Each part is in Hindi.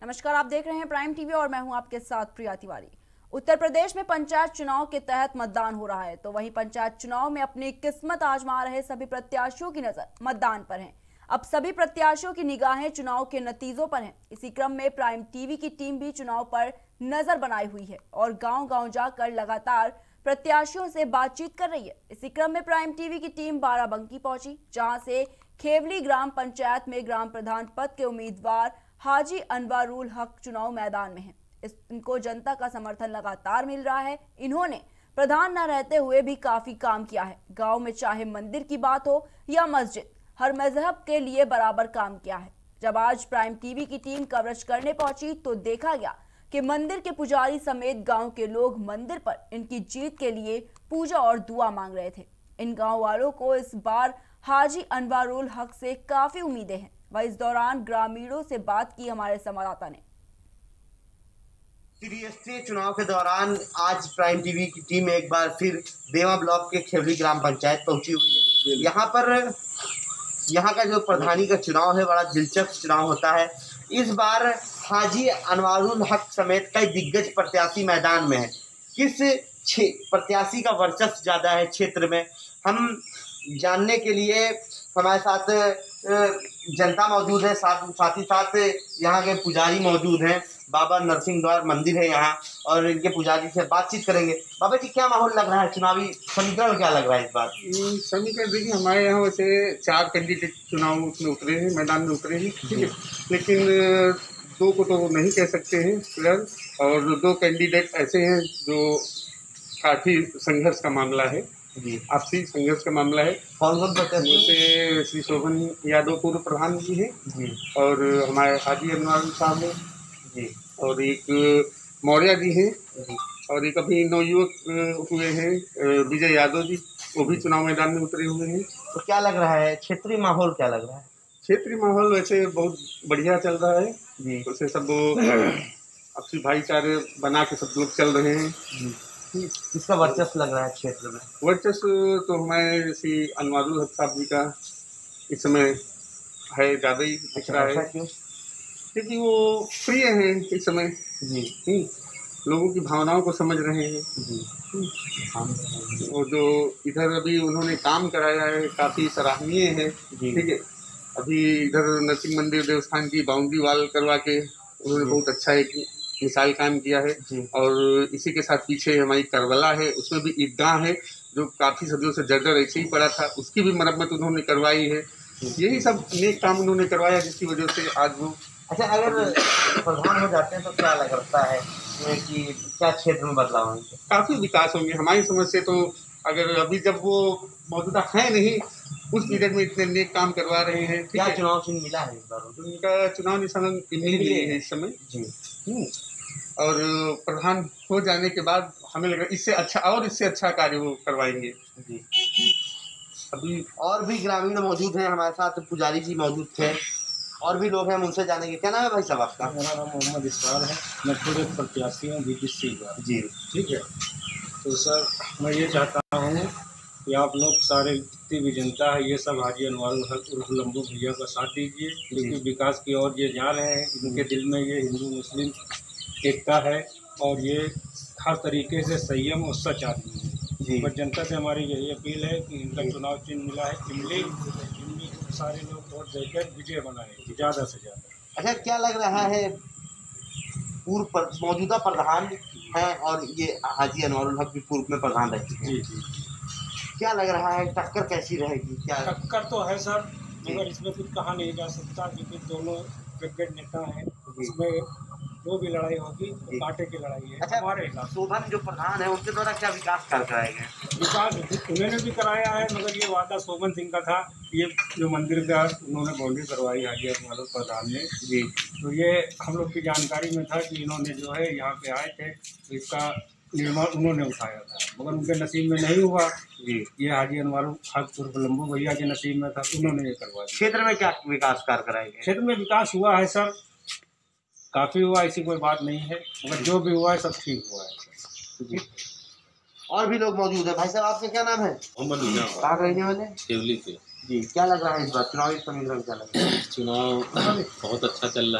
नमस्कार, आप देख रहे हैं प्राइम टीवी और मैं हूं आपके साथ प्रिया तिवारी। उत्तर प्रदेश में पंचायत चुनाव के तहत मतदान हो रहा है, तो वहीं पंचायत चुनाव में अपनी किस्मत आजमा रहे सभी प्रत्याशियों की नजर मतदान पर है। अब सभी प्रत्याशियों की निगाहें चुनाव के नतीजों पर हैं। इसी क्रम में प्राइम टीवी की टीम भी चुनाव पर नजर बनाई हुई है और गांव-गांव जाकर लगातार प्रत्याशियों से बातचीत कर रही है। इसी क्रम में प्राइम टीवी की टीम बाराबंकी पहुंची, जहां से खेवली ग्राम पंचायत में ग्राम प्रधान पद के उम्मीदवार हाजी अनवारुल हक चुनाव मैदान में हैं। इनको जनता का समर्थन लगातार मिल रहा है। इन्होंने प्रधान न रहते हुए भी काफी काम किया है। गांव में चाहे मंदिर की बात हो या मस्जिद, हर मजहब के लिए बराबर काम किया है। जब आज प्राइम टीवी की टीम कवरेज करने पहुंची तो देखा गया कि मंदिर के पुजारी समेत गांव के लोग मंदिर पर इनकी जीत के लिए पूजा और दुआ मांग रहे थे। इन गांव वालों को इस बार हाजी अनवारुल हक से काफी उम्मीदें हैं। वह इस दौरान ग्रामीणों से बात की हमारे संवाददाता ने। सीडीएससी चुनाव के दौरान आज प्राइम टीवी की टीम एक बार फिर देवा ब्लॉक के खेवली ग्राम पंचायत पहुंची हुई है। यहाँ का जो प्रधानी का चुनाव है, बड़ा दिलचस्प चुनाव होता है। इस बार हाजी अनवारुल हक समेत कई दिग्गज प्रत्याशी मैदान में है। किस प्रत्याशी का वर्चस्व ज़्यादा है क्षेत्र में, हम जानने के लिए हमारे साथ जनता मौजूद है, साथ ही साथ यहाँ के पुजारी मौजूद हैं। बाबा नरसिंह द्वार मंदिर है यहाँ, और इनके पुजारी से बातचीत करेंगे। बाबा जी, क्या माहौल लग रहा है? चुनावी समीकरण क्या लग रहा है इस बार? समीकरण देखिए, हमारे यहाँ वैसे 4 कैंडिडेट चुनाव में उतरे हैं, मैदान में उतरे हैं, ठीक है। लेकिन 2 को तो नहीं कह सकते हैं फिलहाल, और 2 कैंडिडेट ऐसे हैं जो काफ़ी संघर्ष का मामला है, आपसी संघर्ष का मामला है। कौन कौन प्रत्याशी? जैसे श्री शोभन यादव पूर्व प्रधान जी हैं, और हमारे हाजी अनवारुल साहब हैं जी, और एक मौर्य जी हैं, और एक अभी नवयुवक हुए हैं विजय यादव जी, वो भी चुनाव मैदान में उतरे हुए हैं। तो क्या लग रहा है, क्षेत्रीय माहौल क्या लग रहा है? क्षेत्रीय माहौल वैसे बहुत बढ़िया चल रहा है जी। वैसे सब आपसी भाईचारे बना के सब लोग चल रहे हैं। किसका वर्चस्व लग रहा है क्षेत्र में? वर्चस्व तो हमारे श्री अनवारुल हक साहब जी का इस समय है, ज़्यादा ही दिख रहा है, क्योंकि वो प्रिय हैं इस समय जी, लोगों की भावनाओं को समझ रहे हैं जी। और जो इधर अभी उन्होंने काम कराया है काफ़ी सराहनीय है, ठीक है। अभी इधर नरसिंह मंदिर देवस्थान की बाउंड्री वाल करवा के उन्होंने बहुत अच्छा एक मिसाल कायम किया है। और इसी के साथ पीछे हमारी करबला है, उसमें भी ईदगाह है जो काफ़ी सदियों से जर्जर ऐसे ही पड़ा था, उसकी भी मरम्मत उन्होंने करवाई है। यही सब नेक काम उन्होंने करवाया, जिसकी वजह से आज वो। अच्छा, अगर प्रधान हो जाते हैं तो क्या लगता है कि क्या क्षेत्र में बदलाव होंगे? काफ़ी विकास होंगे हमारी समझ से। तो अगर अभी जब वो मौजूदा है नहीं, उस पीरियड में इतने नेक काम करवा रहे हैं। क्या चुनाव चिन्ह मिला है इस बार? उनका चुनाव निशान मिली है इस समय जी। और प्रधान हो जाने के बाद हमें लग रहा है इससे अच्छा कार्य वो करवाएंगे जी। अभी और भी ग्रामीण मौजूद हैं हमारे साथ, पुजारी जी मौजूद थे, और भी लोग हैं, उनसे जानेंगे। क्या नाम है भाई साहब आपका? मेरा नाम मोहम्मद इसरार है, मैं खुद एक प्रत्याशी हूँ बीपीसी का जी, ठीक है। तो सर, मैं ये चाहता हूँ कि आप लोग सारे जितनी भी जनता है, ये सब हाजी अनवारुल हक उर्फ लंबू भैया का साथ दीजिए, क्योंकि विकास की ओर ये जा रहे हैं। इनके दिल में ये हिंदू मुस्लिम एकता है, और ये हर तरीके से संयम और सच आदमी है। बस जनता से हमारी यही अपील है कि इनका चुनाव चिन्ह मिला है इमली, सारे लोग वोट देकर विजय बनाए ज़्यादा से ज़्यादा। अच्छा, क्या लग रहा है, मौजूदा प्रधान हैं और ये हाजी अनवारुल हक भी पूर्व में प्रधान रहे हैं जी, क्या लग रहा है, टक्कर कैसी रहेगी? क्या टक्कर तो है सर, मगर इसमें कुछ कहा नहीं जा सकता, क्योंकि दोनों दिग्गज नेता हैं। इसमें जो भी लड़ाई होगी तो कांटे की लड़ाई है। अच्छा, हमारे शोभन जो प्रधान है उनके द्वारा क्या विकास कार्य कराए गए? विकास उन्होंने भी कराया है, मगर ये वादा शोभन सिंह का था। ये जो मंदिर का उन्होंने बाउंड्री करवाई हाजी अनवारुल प्रधान ने जी, तो ये हम लोग की जानकारी में था कि इन्होंने जो है यहाँ पे आए थे, तो इसका निर्माण उन्होंने उठाया था, मगर उनके नसीब में नहीं हुआ जी। ये हाजी अनवारुल हक उर्फ लंबू भैया के नसीब में था, उन्होंने ये करवाया। क्षेत्र में क्या विकास कार्य कराए गए? क्षेत्र में विकास हुआ है सर, काफ़ी हुआ, ऐसी कोई बात नहीं है, मगर जो भी हुआ है सब ठीक हुआ है जी। और भी लोग मौजूद है। भाई साहब, आपका क्या नाम है? कहाँ रहने वाले? खेवली से जी। क्या लग रहा है इस बार चुनावी समीकरण क्या लग रहा है? चुनाव बहुत अच्छा चल रहा है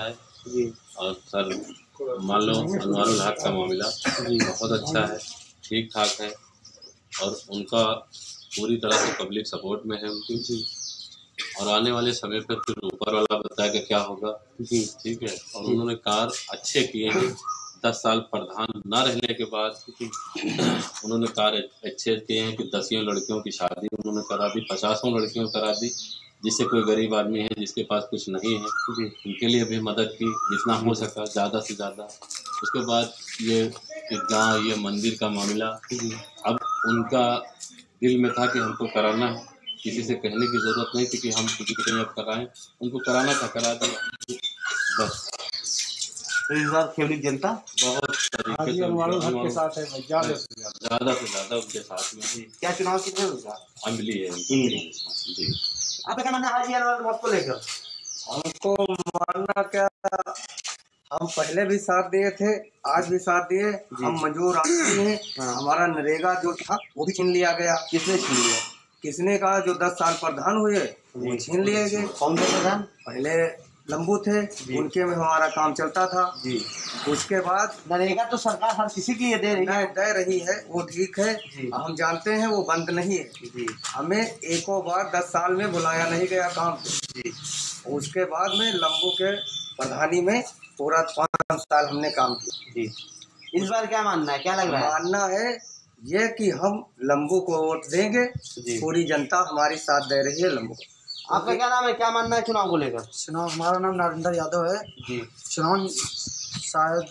जी। और सर मान लो अनवारुल हक का मामला बहुत अच्छा है, ठीक ठाक है, और उनका पूरी तरह से पब्लिक सपोर्ट में है उनकी, और आने वाले समय पर फिर ऊपर वाला बताएगा क्या होगा जी। ठीक है, और उन्होंने कार्य अच्छे किए हैं। 10 साल प्रधान न रहने के बाद उन्होंने कार्य अच्छे किए हैं कि 10 लड़कियों की शादी उन्होंने करा दी, 50 लड़कियों करा दी, जिससे कोई गरीब आदमी है जिसके पास कुछ नहीं है उनके लिए भी मदद की जितना हो सका ज़्यादा से ज़्यादा। उसके बाद ये गाँव, ये मंदिर का मामला अब उनका दिल में था कि हमको कराना है, किसी से कहने की ज़रूरत नहीं थी कि हम किसी के लिए अब कराएं, उनको कराना था, करा दिया बस। तो इस बार खेवली जनता बहुत तरीके से अनवारुल हक के साथ है, ज़्यादा से ज़्यादा उनके साथ में। क्या चुनाव कितने होगा? अम्बली है जी। आपका क्या मानना है हाजी अनवारुल हक को लेकर? हमको मानना क्या, हम पहले भी साथ दिए थे, आज भी साथ दिए। हम मजदूर आदमी हैं, हमारा नरेगा जो था वो भी छीन लिया गया। किसने छीन लिया? किसने कहा? जो 10 साल प्रधान हुए वो छीन लिए गए। कौन थे प्रधान? पहले लंबू थे, उनके में हमारा काम चलता था जी। उसके बाद नरेगा तो सरकार हर किसी की ये दे रही है। दे रही है, वो ठीक है, हम जानते हैं वो बंद नहीं है जी। हमें एको बार 10 साल में बुलाया नहीं गया काम पे जी। उसके बाद में लंबू के प्रधानी में पूरा 5 साल हमने काम किया जी। इस बार क्या मानना है, क्या लग रहा है? मानना है ये कि हम लंबू को वोट देंगे, पूरी जनता हमारी साथ दे रही है लंबू को। आपका क्या नाम है, क्या मानना है चुनाव को लेकर? चुनाव, हमारा नाम नरेंद्र यादव है जी। चुनाव शायद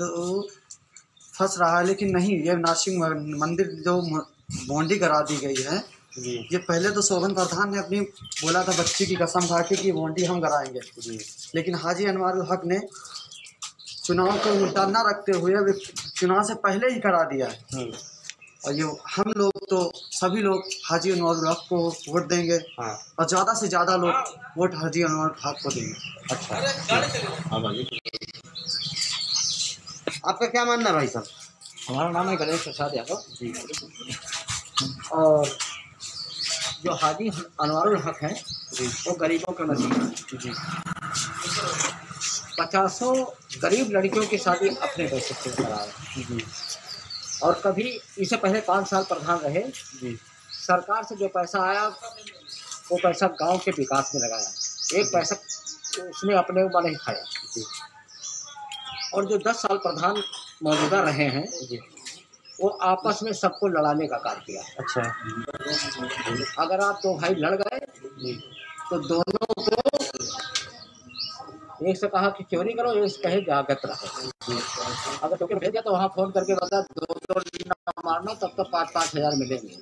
फंस रहा है, लेकिन नहीं, ये नासिक मंदिर जो बाउंड्री करा दी गई है जी। ये पहले तो शोभन प्रधान ने अपनी बोला था बच्ची की कसम खा के कि बाउंड्री हम कराएंगे जी। लेकिन हाजी अनवारुल हक ने चुनाव को उल्टा न रखते हुए चुनाव से पहले ही करा दिया है। और ये हम लोग तो सभी लोग हाजी अनवारुल हक को वोट देंगे और ज़्यादा से ज़्यादा लोग वोट हाजी अनवारुल हक को देंगे। अच्छा, आपका क्या मानना है भाई साहब? हमारा नाम है गणेश प्रसाद यादव जी। और जो हाजी अनवारुल हक हैं वो गरीबों का नसीब है जी। 50 गरीब लड़कियों की शादी अपने पैसे से कराए जी। और कभी इससे पहले 5 साल प्रधान रहे जी। सरकार से जो पैसा आया वो पैसा गांव के विकास में लगाया, एक पैसा उसने अपने ऊपर नहीं खाया जी। और जो 10 साल प्रधान मौजूदा रहे हैं जी, वो आपस में सबको लड़ाने का कार्य किया। अच्छा, अगर आप 2 भाई लड़ गए तो दोनों को एक से कहा कि चोरी करो, एक से कहे जागत रहो। अगर तो भेज दिया तो वहाँ फोन करके बता 2 ना मारना, तब तो 5-5 हज़ार मिलेंगे।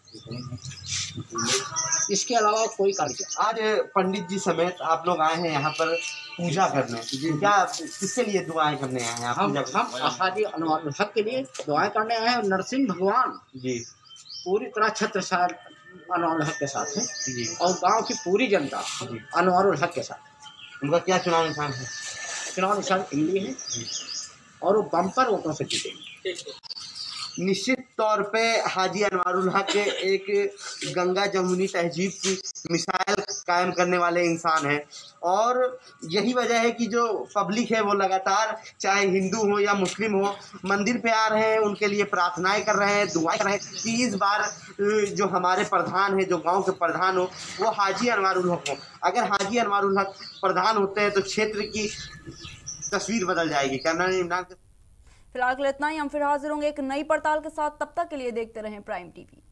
इसके अलावा कोई कार्य। आज पंडित जी समेत आप लोग आए हैं यहाँ पर पूजा करने, क्या किसके लिए दुआएं करने आए हैं? हम हाजी अनवारुल हक के लिए दुआएं करने आए हैं। और नरसिंह भगवान जी पूरी तरह छत्रछाया अनवारुल हक के साथ है जी। और गांव की पूरी जनता अनवारुल हक के साथ। उनका क्या चुनाव निशान है? चुनाव निशान इमली है और वो बम्पर वोटों से जीतेंगे। निश्चित तौर पे हाजी अनवारुल हक एक गंगा जमुनी तहजीब की मिसाल कायम करने वाले इंसान हैं, और यही वजह है कि जो पब्लिक है वो लगातार, चाहे हिंदू हो या मुस्लिम हो, मंदिर पे आ रहे हैं, उनके लिए प्रार्थनाएं कर रहे हैं, दुआएं कर रहे हैं कि इस बार जो हमारे प्रधान है, जो गांव के प्रधान हो, वो हाजी अनवारुल हक हो। अगर हाजी अनवारुल हक प्रधान होते हैं तो क्षेत्र की तस्वीर बदल जाएगी। कैमरा इमरान। फिलहाल के लिए इतना ही। हम फिर हाजिर होंगे एक नई पड़ताल के साथ, तब तक के लिए देखते रहें प्राइम टीवी।